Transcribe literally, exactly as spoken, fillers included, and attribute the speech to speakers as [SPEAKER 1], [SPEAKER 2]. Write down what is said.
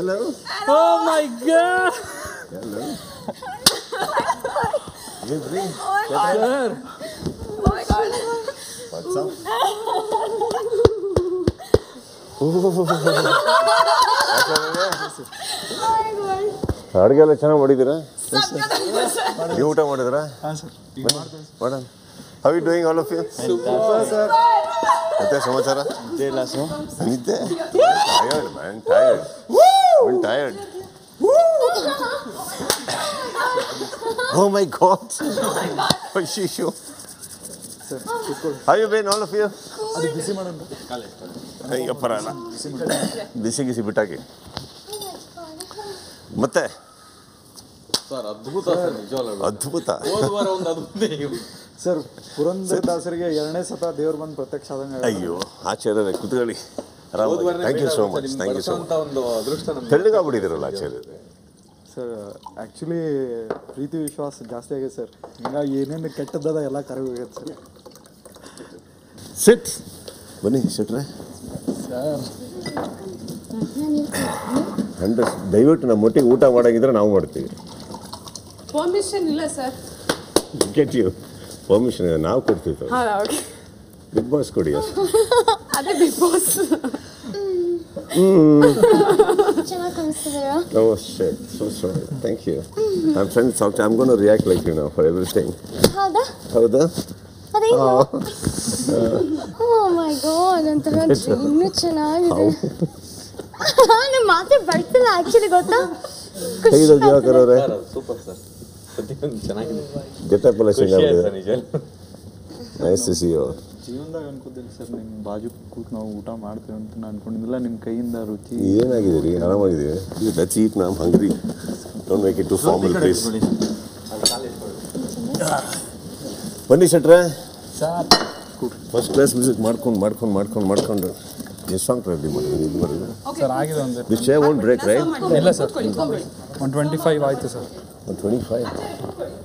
[SPEAKER 1] Hello.
[SPEAKER 2] Oh my god.
[SPEAKER 1] Hello. Hey, bring.
[SPEAKER 2] Sir.
[SPEAKER 3] Oh my god.
[SPEAKER 1] What's up? ಅಡುಗೆ ಎಲ್ಲ ಚೆನ್ನಾಗಿ ಮಾಡಿದ್ದೀರಾ? ನೀವು ಊಟ ಮಾಡಿದ್ರಾ?
[SPEAKER 4] ಹಾಂ ಸರ್.
[SPEAKER 1] ಮಾಡೋಣ. How are you doing all of you?
[SPEAKER 4] Super sir.
[SPEAKER 1] ಮತ್ತೆ ಸಮಾಚಾರ?
[SPEAKER 4] ನಿದ್ದೆ ಇಲ್ಲ ಸರ್.
[SPEAKER 1] ನಿದ್ದೆ? Tired man, tired. I'm tired. Oh my God. Oh shit.
[SPEAKER 4] Sir ಕೂತ್ಕೊಳ್ಳಿ.
[SPEAKER 1] How you been all of you?
[SPEAKER 4] ಅದು ಬಿಸಿ ಮಾಡೋಣ.
[SPEAKER 1] ಅಯ್ಯೋ ಪರಲ್ಲ. ಬಿಸಿ ಗಿಸಿ ಬಿಟ್ಟಾಕಿ. ಮತ್ತೆ
[SPEAKER 2] ಸರ್ ಅದ್ಭುತ ಸರ್ ನಿಜವಾಗ್ಲೂ
[SPEAKER 1] ಅದ್ಭುತ.
[SPEAKER 2] ಹೋದ ವಾರ ಒಂದು ಅದ್ಭುತ
[SPEAKER 4] ಸರ್ ಪುರಂದರದಾಸರಿಗೆ ಎರಡನೇ ಸತ ದೇವ್ರು ಬಂದು ಪ್ರತ್ಯಕ್ಷ ಆದಂಗೆ.
[SPEAKER 1] ಅಯ್ಯೋ ಆಚಾರ್ಯರೇ ಕುತ್ಕೊಳ್ಳಿ. Thank you so much. Thank you so much.
[SPEAKER 2] ಒಂದು ಅದೃಷ್ಟ ನಮ್ಗೆ
[SPEAKER 1] ತೆಳ್ಳಗಾಗ್ಬಿಟ್ಟಿದ್ದೀರಲ್ಲ ಆಚಾರ್ಯರೇ.
[SPEAKER 4] ಸರ್ ಆ್ಯಕ್ಚುಲಿ ಪ್ರೀತಿ ವಿಶ್ವಾಸ ಜಾಸ್ತಿ ಆಗಿದೆ ಸರ್. ಹಿಂಗಾಗಿ ಏನೇನು ಕೆಟ್ಟದ್ದದ ಎಲ್ಲ ಕರಗಿ ಹೋಗ್ಯದ ಸರ್.
[SPEAKER 1] ಸಿಟ್ ಬನ್ನಿ ಸಿಟ್ರೆ.
[SPEAKER 4] ಸರ್
[SPEAKER 1] ಹಂಡ್ರೆಡ್ ದಯವಿಟ್ಟು ನಮ್ಮ ಒಟ್ಟಿಗೆ ಊಟ ಮಾಡಾಗಿದ್ರೆ ನಾವು ಮಾಡ್ತೀವಿ.
[SPEAKER 3] ಪರ್ಮಿಷನ್ ಇಲ್ಲ ಸರ್.
[SPEAKER 1] ಗೆಟ್ ಯು ಪರ್ಮಿಷನ್ ಇದೆ, ನಾವು ಕೊಡ್ತೀವಿ ಸರ್.
[SPEAKER 3] ಹಾಂ ಓಕೆ.
[SPEAKER 1] ಬಿಗ್ ಬಾಸ್ ಕೊಡಿ.
[SPEAKER 3] ಅದೇ ಬಿಗ್ ಬಾಸ್.
[SPEAKER 5] ಚೆನ್ನಾಗಿ ಕಾಣಿಸ್ತಿದ್ದೀರಾ?
[SPEAKER 1] Oh shit, so sorry. Thank you. I'm trying to talk to I'm going to react like you know for everything.
[SPEAKER 5] ಹೌದಾ?
[SPEAKER 1] ಹೌದಾ?
[SPEAKER 5] ಅದೇನು? ಓ ಮೈ ಗಾಡ್ ಒಂಥರ ಇನ್ನೂ ಚೆನ್ನಾಗಿದೆ. ನಮ್ಮ ಮಾತೇ ಬರ್ತಿಲ್ಲ ಆ್ಯಕ್ಚುಲಿ ಗೊತ್ತಾ?
[SPEAKER 1] ಹೇಗಿದೆ ದಿವಾಕರ್ ಅವರೇ?
[SPEAKER 2] Super sir. ಪ್ರತಿಯೊಂದು ಚೆನ್ನಾಗಿದೆ.
[SPEAKER 1] ಗೆಟಪ್ ಎಲ್ಲ
[SPEAKER 2] ಖುಷಿ ಆಯ್ತು ಸರ್
[SPEAKER 1] ಚೆನ್ನಾಗಿದೆ.
[SPEAKER 2] ನಿಜ.
[SPEAKER 1] Nice to see you.
[SPEAKER 4] ಜೀವನದಾಗ ಅನ್ಕೋದಿಲ್ಲ ಸರ್, ನಿಮ್ಮ ಬಾಜು ಕೂತು ನಾವು ಊಟ ಮಾಡ್ತೀವಿ ಅಂತ ನಾನು ಅನ್ಕೊಂಡಿದ್ದಿಲ್ಲ. ನಿಮ್ಮ ಕೈಯಿಂದ ರುಚಿ.
[SPEAKER 1] ಏನಾಗಿದ್ದೀರಿ? ಆರಾಮಾಗಿದ್ದೀವಿ. ಲೆಟ್ಸ್ ಈಟ್ ನಾ. I am hungry. Don't make it too formal please. ಬನ್ನಿ ಸೆಟ್ರೆ.
[SPEAKER 4] ಸರ್
[SPEAKER 1] ಫಸ್ಟ್ ಕ್ಲಾಸ್ ಮ್ಯೂಸಿಕ್ ಮಾಡ್ಕೊಂಡು ಮಾಡ್ಕೊಂಡು ಮಾಡ್ಕೊಂಡು ಮಾಡ್ಕೊಂಡು ಎಷ್ಟು ಸಾಂಗ್ ರೆಡಿ ಮಾಡಿದ್ರಿ ಇದು ಬರೋದು?
[SPEAKER 4] ಸರ್ ಆಗಿದೆ ಒಂದು.
[SPEAKER 1] This chair won't break right?
[SPEAKER 4] ಇಲ್ಲ ಸರ್ ಒನ್ ಟ್ವೆಂಟಿ ಫೈವ್ ಆಯಿತು ಸರ್.
[SPEAKER 1] One twenty five